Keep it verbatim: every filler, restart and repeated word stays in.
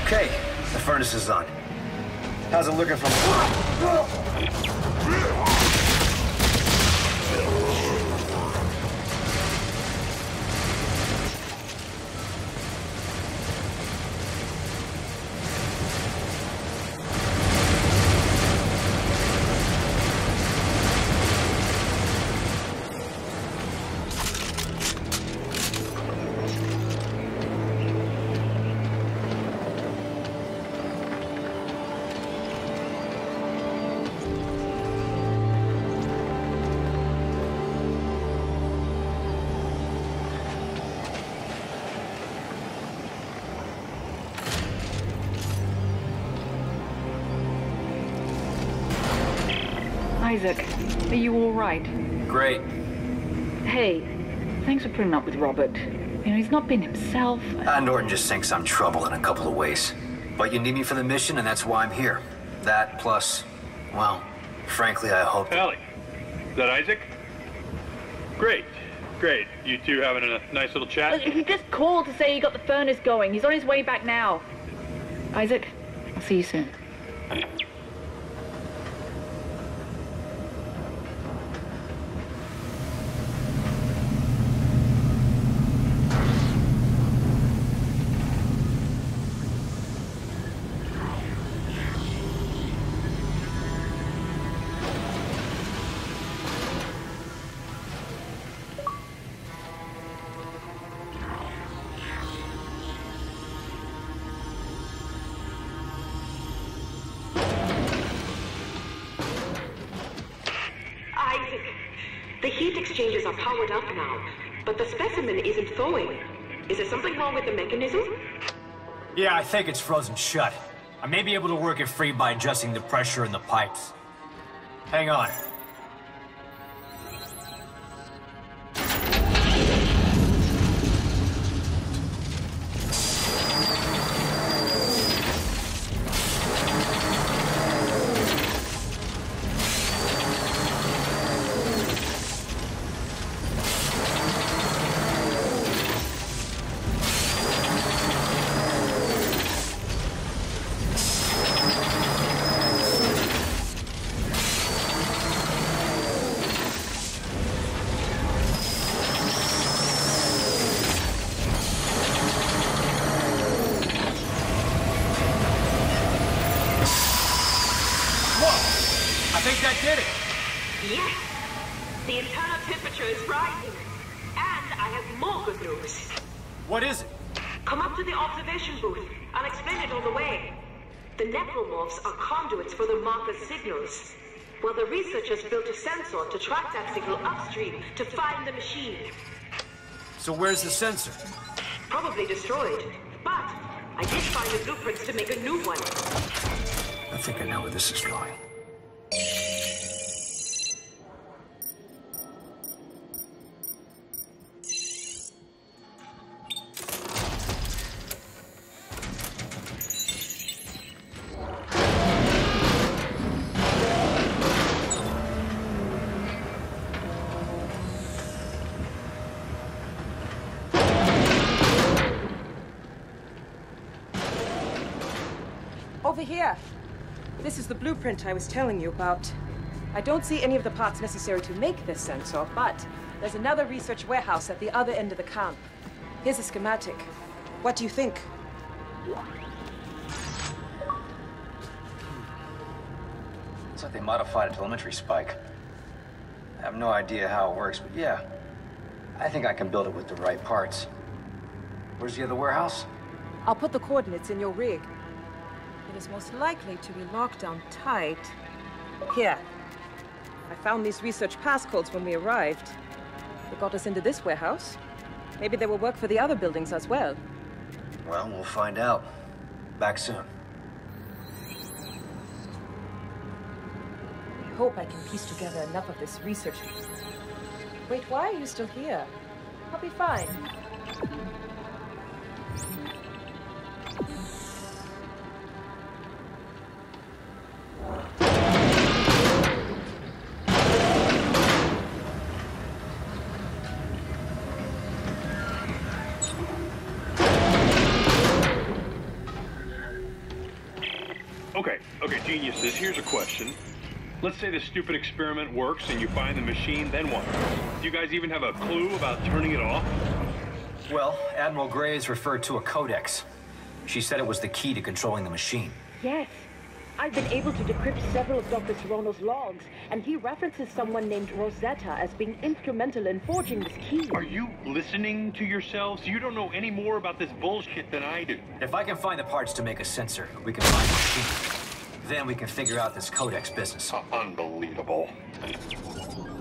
Okay, the furnace is on. How's it looking from... Isaac, are you all right? Great. Hey, thanks for putting up with Robert. You know, he's not been himself. Uh, Norton just thinks I'm trouble in a couple of ways. But you need me for the mission, and that's why I'm here. That plus, well, frankly, I hope... Allie, is that Isaac? Great, great. You two having a nice little chat? Look, he just called to say he got the furnace going. He's on his way back now. Isaac, I'll see you soon. The heat exchangers are powered up now, but the specimen isn't thawing. Is there something wrong with the mechanism? Yeah, I think it's frozen shut. I may be able to work it free by adjusting the pressure in the pipes. Hang on. I think that did it. Yes. The internal temperature is rising. And I have more good news. What is it? Come up to the observation booth. I'll explain it on the way. The necromorphs are conduits for the marker's signals. Well, the researchers built a sensor to track that signal upstream to find the machine. So where's the sensor? Probably destroyed. But I did find the blueprints to make a new one. I think I know where this is going. Over here. This is the blueprint I was telling you about. I don't see any of the parts necessary to make this sensor, but there's another research warehouse at the other end of the camp. Here's a schematic. What do you think? Looks like they modified a telemetry spike. I have no idea how it works, but yeah. I think I can build it with the right parts. Where's the other warehouse? I'll put the coordinates in your rig. It is most likely to be locked down tight. Here. I found these research passcodes when we arrived. They got us into this warehouse. Maybe they will work for the other buildings as well. Well, we'll find out. Back soon. I hope I can piece together enough of this research. Wait, why are you still here? I'll be fine. Okay, okay, geniuses, here's a question. Let's say the stupid experiment works and you find the machine, then what? Do you guys even have a clue about turning it off? Well, Admiral Graves referred to a codex. She said it was the key to controlling the machine. Yes. I've been able to decrypt several of Doctor Serrano's logs, and he references someone named Rosetta as being instrumental in forging this key. Are you listening to yourselves? You don't know any more about this bullshit than I do. If I can find the parts to make a sensor, we can find the machine. Then we can figure out this codex business. Uh, unbelievable.